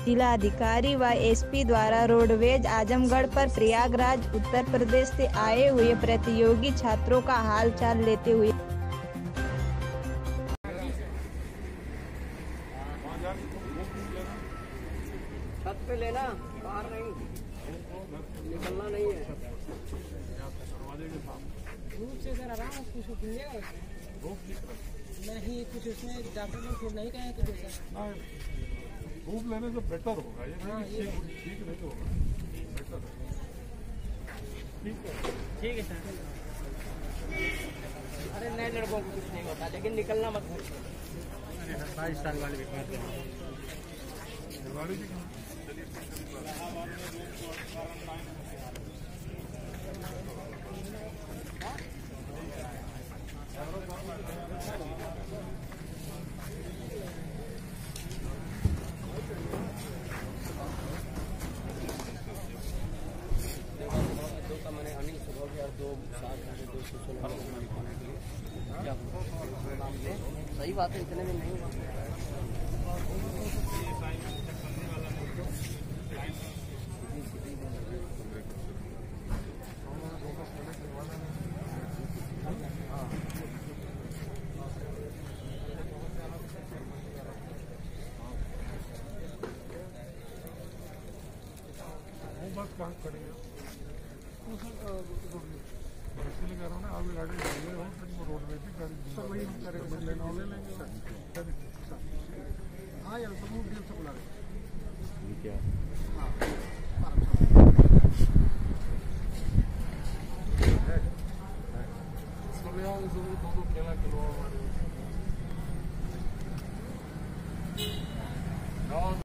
जिलाधिकारी व एसपी द्वारा रोडवेज आजमगढ़ पर प्रयागराज उत्तर प्रदेश से आए हुए प्रतियोगी छात्रों का हाल चाल लेते हुए छत पे लेना, बाहर नहीं निकलना नहीं है। धूप से सर आराम कुछ मिलेगा नहीं, कुछ उसमें डॉक्टर लोग फिर नहीं कहे कुछ ऐसा धूप लेने से बेटर होगा। ये ठीक नहीं तो होगा, बेटर है। ठीक है सर। अरे नए लड़कों को कुछ नहीं होता, लेकिन निकलना मत भूलिए। 22 साल वाले भी दो का मैंने अनिल सुबह और 2 7 2 खाने के लिए सही बात है, इतने में नहीं हुआ। बस कहाँ खड़ेगा इसलिए कह रहा हूँ ना, आप गाड़ी ले हो तो रोड में भी गाड़ी सब वही लेना ले लेंगे। हाँ यार सब बुला रहे क्या